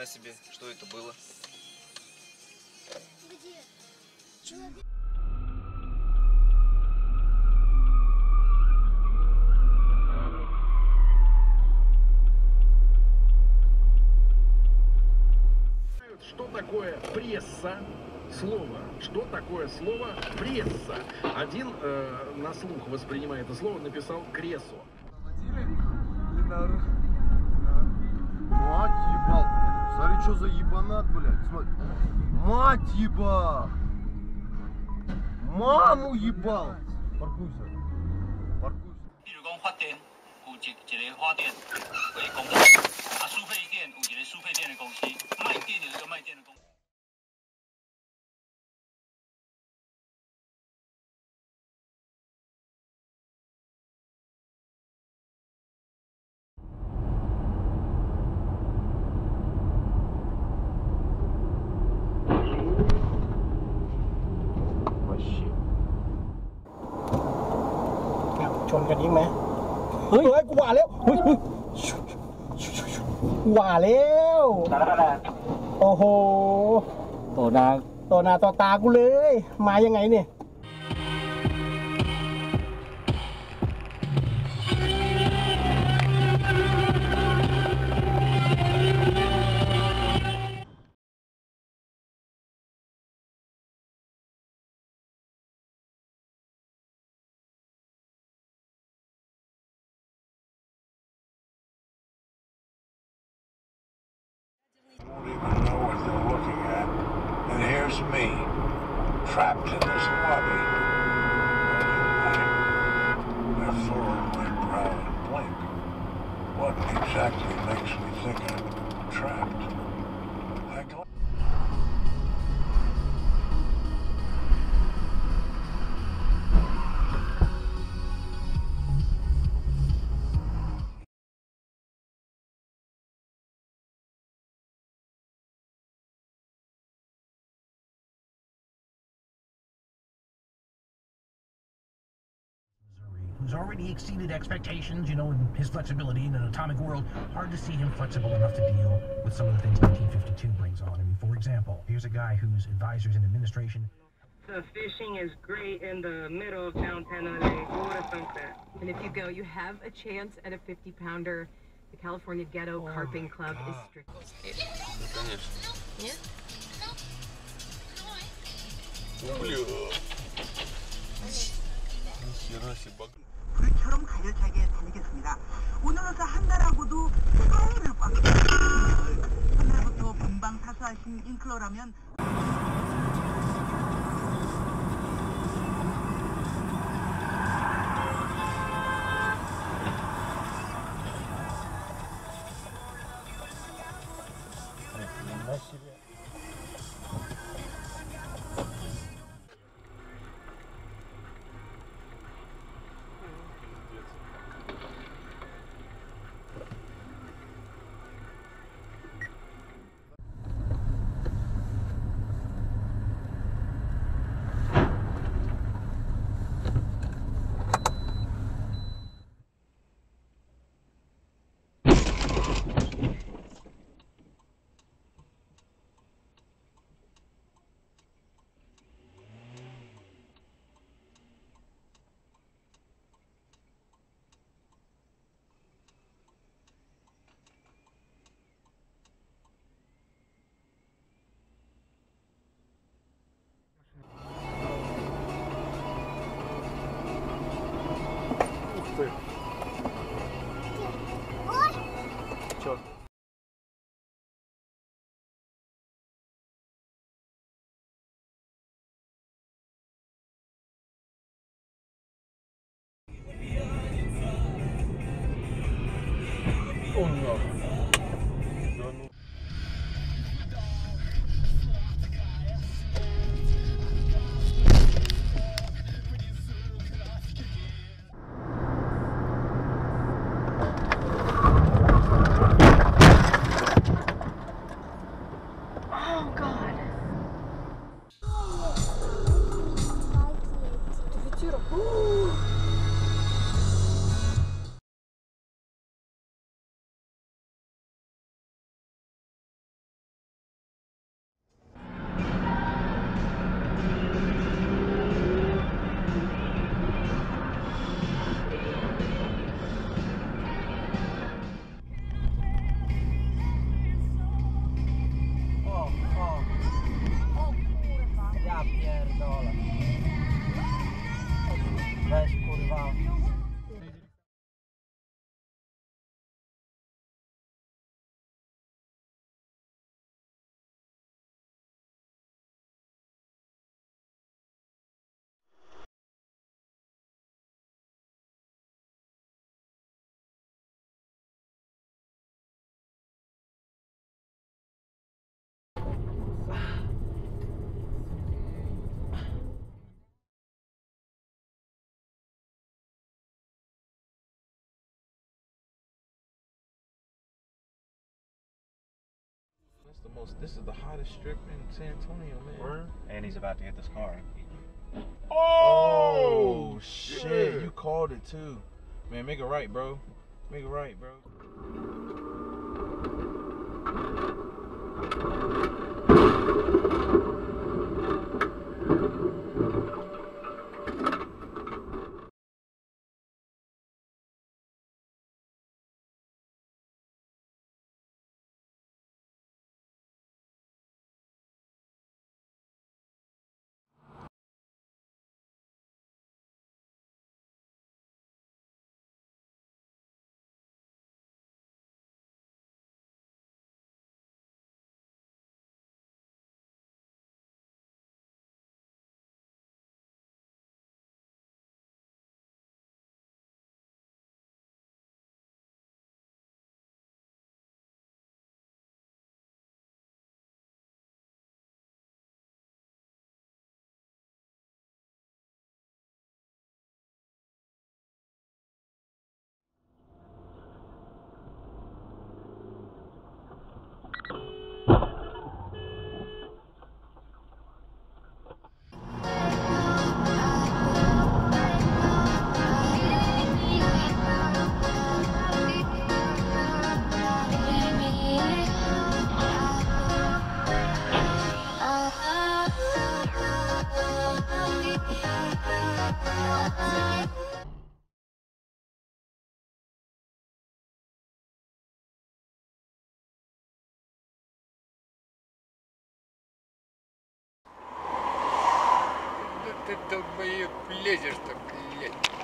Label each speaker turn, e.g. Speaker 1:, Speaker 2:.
Speaker 1: знаю себе, что это было.
Speaker 2: Что такое пресса? Слово. Что такое слово пресса? Один на слух воспринимая это слово написал кресо.
Speaker 3: Мать ебал. Смотри, что за ебанат, блядь. Смотри. Мать ебал. Маму ебал. Паркуйся. Паркуйся.
Speaker 4: 比如讲发电，有一个发电的公司，输配电有一个输配电的公司，卖电有一个卖电的公司。
Speaker 5: ชนกันอีกไหมเฮ้ยกูว่าแล้วเฮ้ยว่าแล้วโอ้โหต่อหน้าต่อตากูเลยมายังไงเนี่ย
Speaker 6: Won't even know what they're looking at. And here's me, trapped in this lobby. I furrow my brow and blink. What exactly makes me think I'm trapped?
Speaker 7: Who's already exceeded expectations, you know, in his flexibility in an atomic world. Hard to see him flexible enough to deal with some of the things 1952 brings on. I mean, for example, here's a guy whose advisors in administration.
Speaker 8: The fishing is great in the middle of downtown LA. What a sunset.
Speaker 9: And if you go, you have a chance at a 50-pounder. The California Ghetto Carping Club is strict.
Speaker 1: Нет?
Speaker 10: 불처럼 가열차게 달리겠습니다. 오늘로서 한 달하고도 4일을 꽉 첫날부터 본방사수하신 잉클러라면
Speaker 3: This is the hottest strip in San Antonio, man. Word?
Speaker 1: And he's about to hit this car.
Speaker 3: Oh shit! You called it too, man. Make it right, bro. Make it right, bro.
Speaker 11: Это долбоеб лезешь-то, блядь.